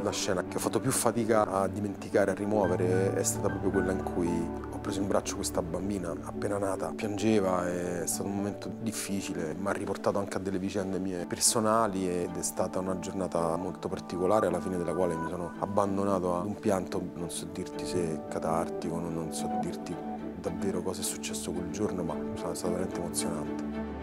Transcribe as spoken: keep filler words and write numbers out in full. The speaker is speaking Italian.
La scena che ho fatto più fatica a dimenticare, a rimuovere, è stata proprio quella in cui ho preso in braccio questa bambina appena nata. Piangeva, è stato un momento difficile, mi ha riportato anche a delle vicende mie personali ed è stata una giornata molto particolare, alla fine della quale mi sono abbandonato ad un pianto, non so dirti se catartico, non so dirti davvero cosa è successo quel giorno, ma è stato veramente emozionante.